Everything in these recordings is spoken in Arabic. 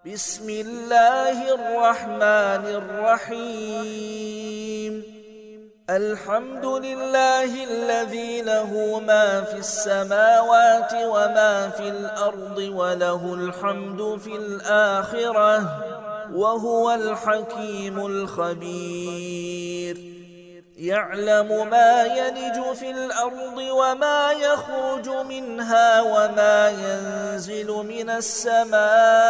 بسم الله الرحمن الرحيم الحمد لله الذي له ما في السماوات وما في الأرض وله الحمد في الآخرة وهو الحكيم الخبير يعلم ما يلج في الأرض وما يخرج منها وما ينزل من السماء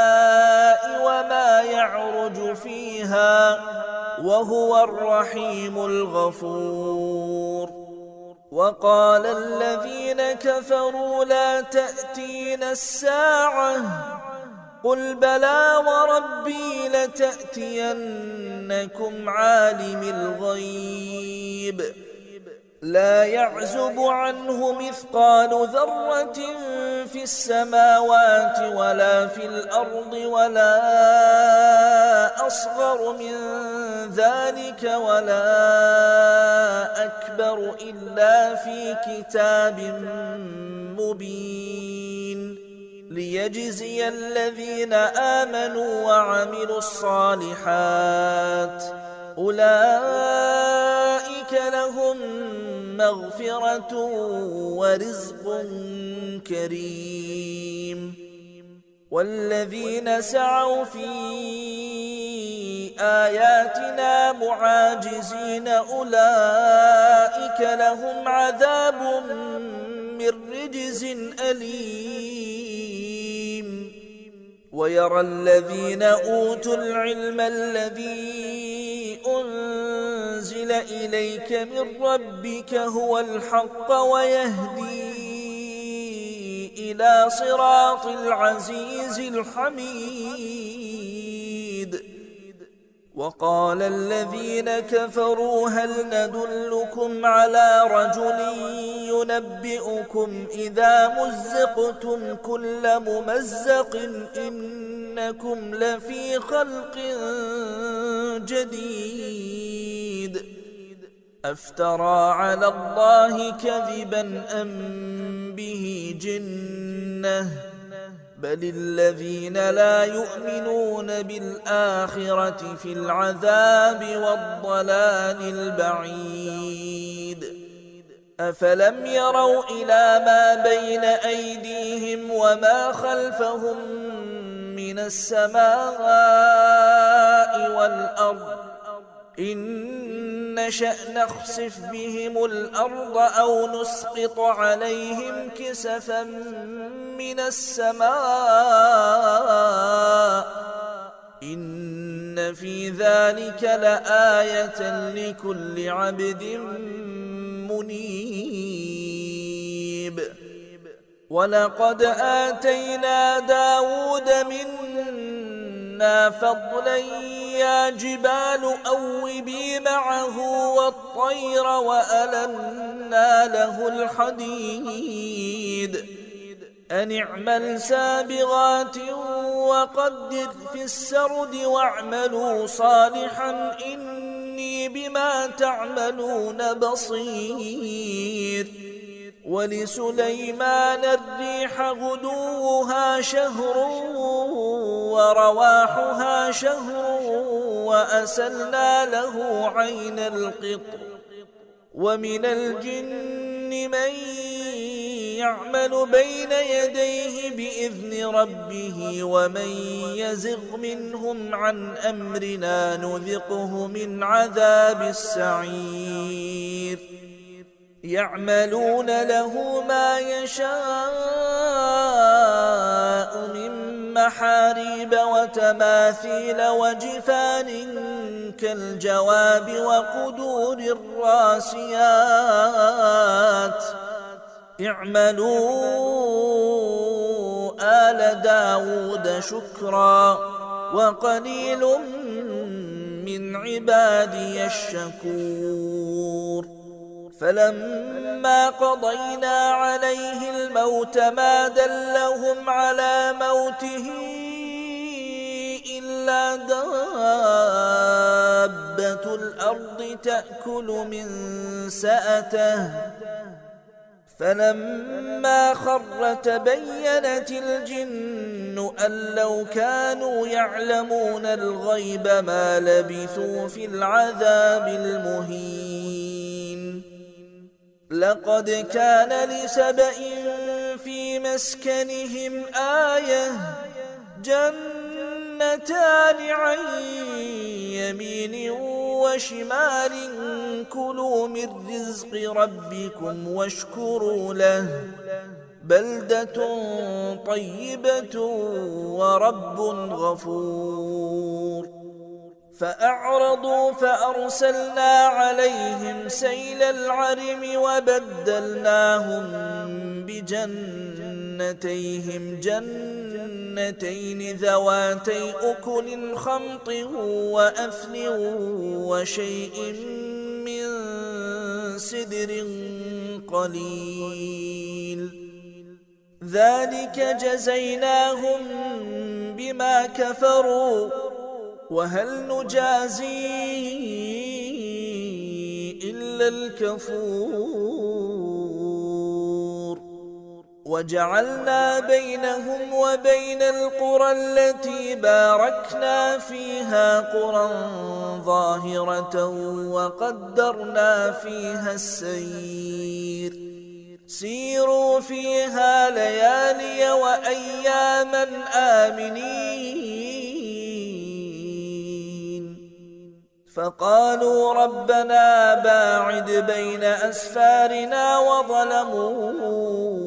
وما يعرج فيها وهو الرحيم الغفور وقال الذين كفروا لا تأتينا الساعة قل بلى وربي لتأتينكم عالم الغيب لا يعزب عنه مثقال ذرة في السماوات ولا في الأرض ولا أصغر من ذلك ولا أكبر إلا في كتاب مبين ليجزي الذين آمنوا وعملوا الصالحات أولئك لهم مغفرة ورزق كريم والذين سعوا في آياتنا معاجزين أولئك لهم عذاب من رجز أليم ويرى الذين أوتوا العلم الذي أنزل إليك من ربك هو الحق ويهدي إلى صراط العزيز الحميد وقال الذين كفروا هل ندلكم على رجل ينبئكم إذا مزقتم كل ممزق إنكم لفي خلق جديد أفترى على الله كذبا أم به جنة بل الذين لا يؤمنون بالآخرة في العذاب والضلال البعيد أفلم يروا إلى ما بين أيديهم وما خلفهم من السماء والأرض إن نشأ نخسف بهم الأرض أو نسقط عليهم كسفا من السماء إن في ذلك لآية لكل عبد منيب ولقد آتينا داود منا فضلا يا جبال أوبي معه والطير وألنا له الحديد أن اعمل سابغات وقدر في السرد واعملوا صالحا إني بما تعملون بصير ولسليمان الريح غدوها شهر ورواحها شهر وأسلنا له عين القطر ومن الجن من يعمل بين يديه بإذن ربه ومن يزغ منهم عن أمرنا نذقه من عذاب السعير يعملون له ما يشاء من محاريب وتماثيل وجفان كالجواب وقدور الراسيات اعملوا آل داود شكرا وقليل من عبادي الشكور فلما قضينا عليه الموت ما دلهم على موته إلا دابة الأرض تأكل من سأته فلما خر تبينت الجن أن لو كانوا يعلمون الغيب ما لبثوا في العذاب المهين. لقد كان لسبإ في مسكنهم آية جنتان عن يمين وشمال كلوا من رزق ربكم واشكروا له بلدة طيبة ورب غفور. فأعرضوا فأرسلنا عليهم سيل العرم وبدلناهم بجنتيهم جنتين ذواتي أكل خمط وأثل وشيء من سدر قليل ذلك جزيناهم بما كفروا وهل نجازي إلا الكفور. وجعلنا بينهم وبين القرى التي باركنا فيها قرى ظاهرة وقدرنا فيها السير سيروا فيها ليالي وأياما آمنين. فقالوا ربنا باعد بين أسفارنا وظلموا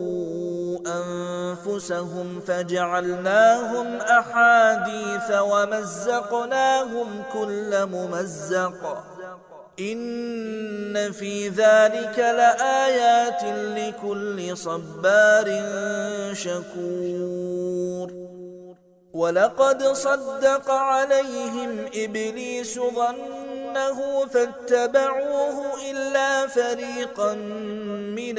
أنفسهم فجعلناهم أحاديث ومزقناهم كل ممزق إن في ذلك لآيات لكل صبار شكور. ولقد صدق عليهم إبليس ظنه فاتبعوه إلا فريقا من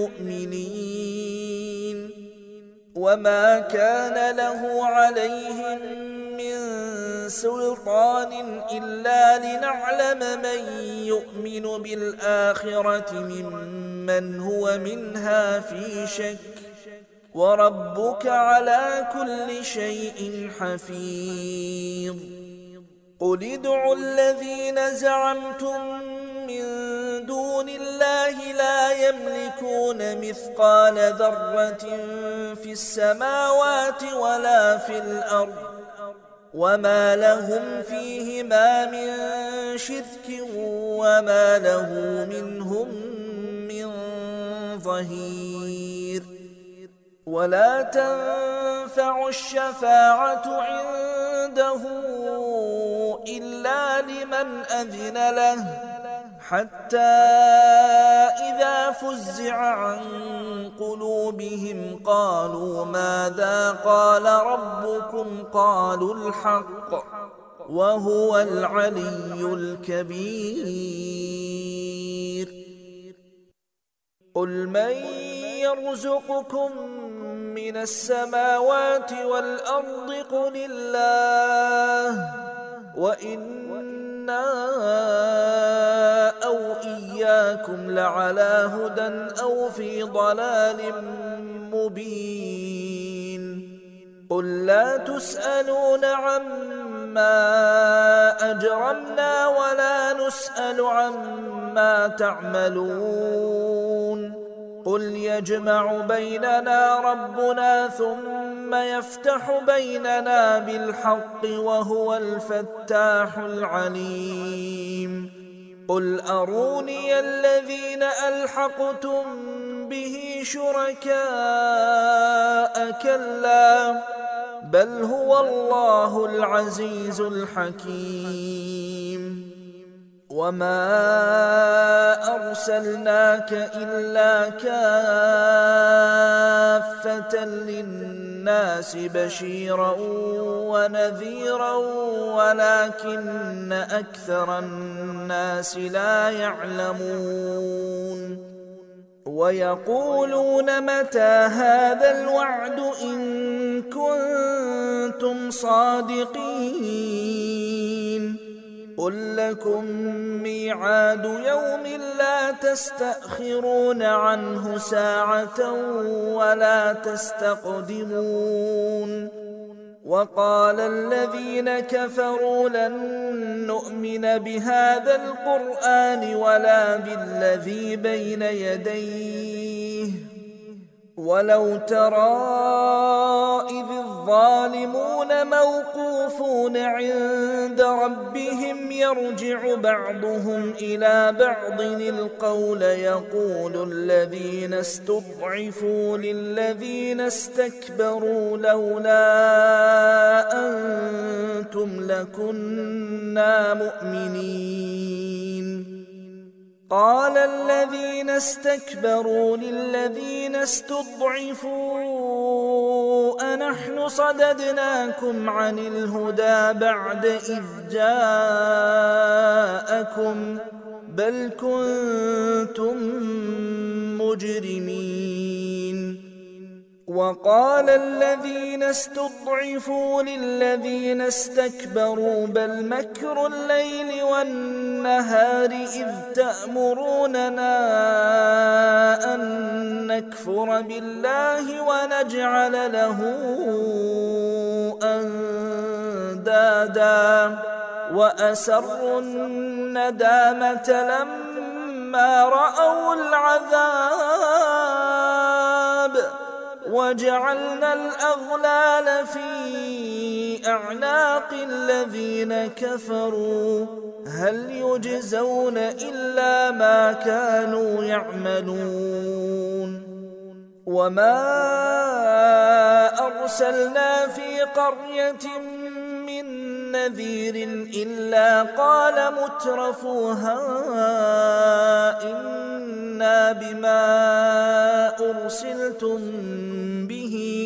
المؤمنين وما كان له عليهم من سلطان إلا لنعلم من يؤمن بالآخرة ممن هو منها في شك وربك على كل شيء حفيظ. قل ادعوا الذين زعمتم من دون الله لا يملكون مثقال ذرة في السماوات ولا في الأرض وما لهم فيهما من شرك وما له منهم من ظهير. ولا تنفع الشفاعة عنده إلا لمن أذن له حتى إذا فزع عن قلوبهم قالوا ماذا قال ربكم قالوا الحق وهو العلي الكبير. قل من يرزقكم من السماوات والأرض قل الله وإنا أو إياكم لعلى هدى أو في ضلال مبين. قل لا تسألون عما أجرمنا ولا نسأل عما تعملون. قل يجمع بيننا ربنا ثم يفتح بيننا بالحق وهو الفتاح العليم. قل أروني الذين ألحقتم به شركاء كلا بل هو الله العزيز الحكيم. وما أرسلناك إلا كافة للناس بشيرا ونذيرا ولكن أكثر الناس لا يعلمون. ويقولون متى هذا الوعد إن كنتم صادقين. قل لكم ميعاد يوم لا تستأخرون عنه ساعة ولا تستقدمون وقال الذين كفروا لن نؤمن بهذا القرآن ولا بالذي بين يديه ولو ترى إذ الظالمون موقوفون عند ربهم يرجع بعضهم إلى بعض القول يقول الذين استضعفوا للذين استكبروا لولا أنتم لكنا مؤمنين قال الذين استكبروا للذين استضعفوا أنحن صددناكم عن الهدى بعد إذ جاءكم بل كنتم مجرمين وقال الذين استضعفوا للذين استكبروا بل مكر الليل والنهار إذ تأمروننا أن نكفر بالله ونجعل له أندادا وأسروا الندامة لما رأوا العذاب وجعلنا الأغلال في أعناق الذين كفروا هل يجزون إلا ما كانوا يعملون وما أرسلنا في قرية من نذير إلا قال مترفوها إنا بما أرسلتم به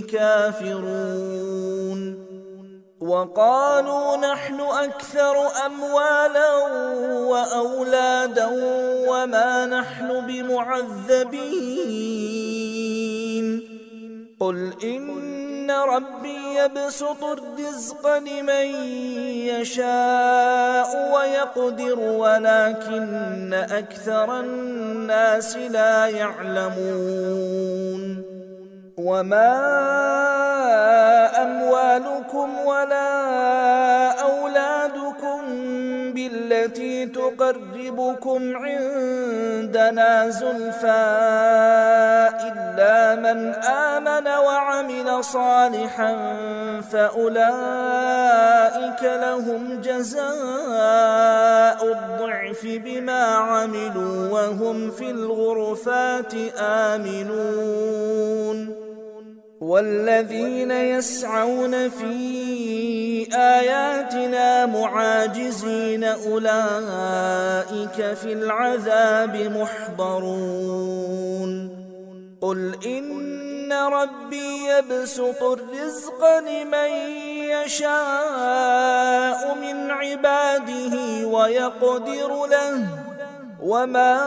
كافرون وقالوا نحن أكثر أموالا وأولادا وما نحن بمعذبين قل إن ربي يبسط الرزق لمن يشاء ويقدر ولكن أكثر الناس لا يعلمون وما أموالكم ولا أولادكم بالتي تقربكم عندنا زلفى إلا من آمن وعمل صالحا فأولئك لهم جزاء الضعف بما عملوا وهم في الغرفات آمنون والذين يسعون في آياتنا معاجزين أولئك في العذاب محضرون قل إن ربي يبسط الرزق لمن يشاء من عباده ويقدر له وما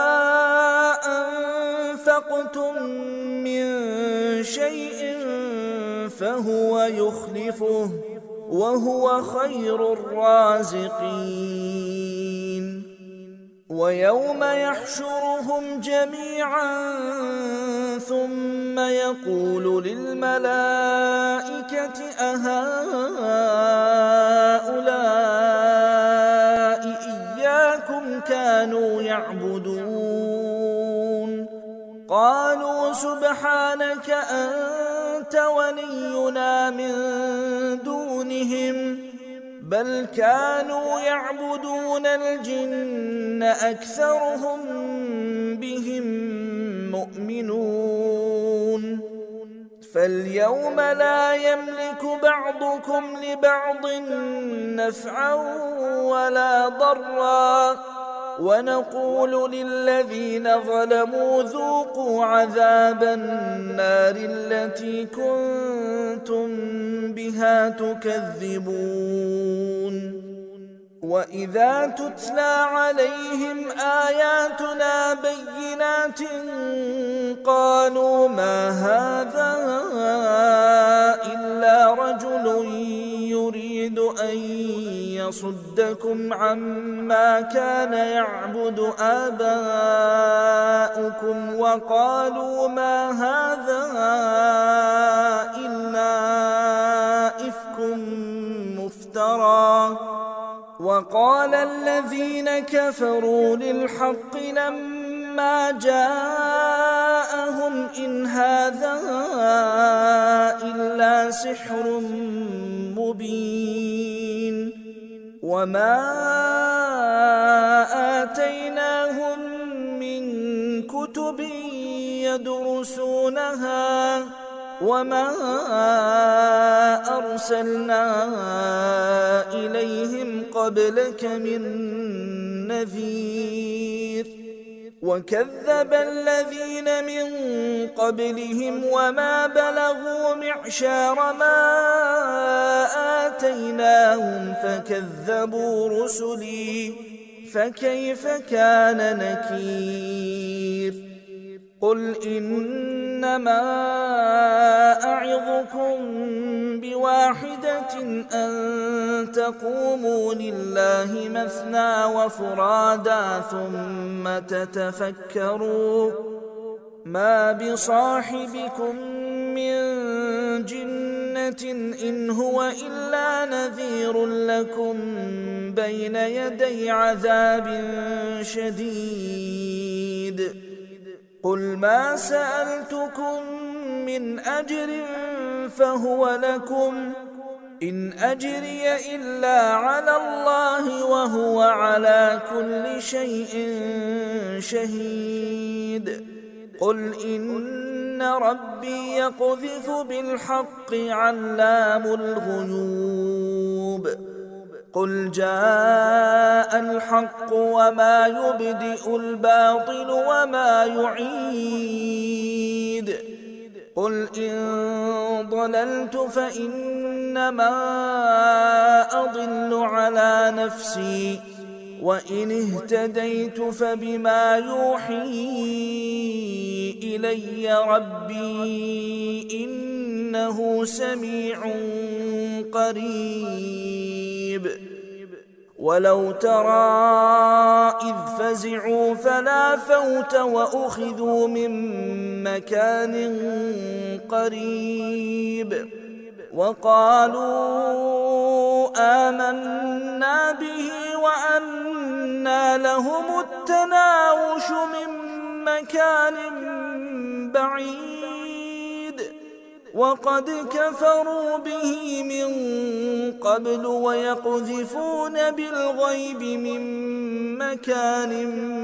أنفقتم من شيء فهو يخلفه وهو خير الرازقين ويوم يحشرهم جميعا ثم يقول للملائكة أهؤلاء إياكم كانوا يعبدون قالوا سبحانك أنت ولينا من دونهم بل كانوا يعبدون الجن أكثرهم بهم مؤمنون فاليوم لا يملك بعضكم لبعض نفعا ولا ضرا ونقول للذين ظلموا ذوقوا عذاب النار التي كنتم بها تكذبون وإذا تتلى عليهم آياتنا بينات قالوا ما هذا إلا رجل يريد يريد أن يصدكم عما كان يعبد آباؤكم وقالوا ما هذا إلا إفك مفترى. وقال الذين كفروا للحق لما جاءهم إن هذا إلا سحر مبين. وما آتيناهم من كتب يدرسونها وما أرسلنا إليهم قبلك من نذير. وكذب الذين من قبلهم وما بلغوا معشار ما آتيناهم فكذبوا رسلي فكيف كان نكير. قل إنما أعظكم بواحدة أن تقوموا لله مثنى وفرادا ثم تتفكروا ما بصاحبكم من جنة إن هو إلا نذير لكم بين يدي عذاب شديد. قل ما سألتكم من أجر فهو لكم إن أجري إلا على الله وهو على كل شيء شهيد. قل إن ربي يقذف بالحق علام الغيوب. قل جاء الحق وما يبدئ الباطل وما يعيد. قل إن ضللت فإنما أضل على نفسي وإن اهتديت فبما يوحي إلي ربي إنه سميع قريب. ولو ترى إذ فزعوا فلا فوت وأخذوا من مكان قريب وقالوا آمنا به وأنى لهم التناوش من مكان بعيد وقد كفروا به من قبل ويقذفون بالغيب من مكان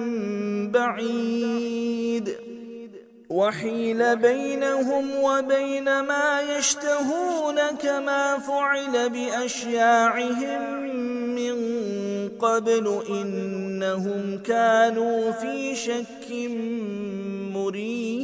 بعيد. وحيل بينهم وبين ما يشتهون كما فعل بأشياعهم من قبل إنهم كانوا في شك مريب.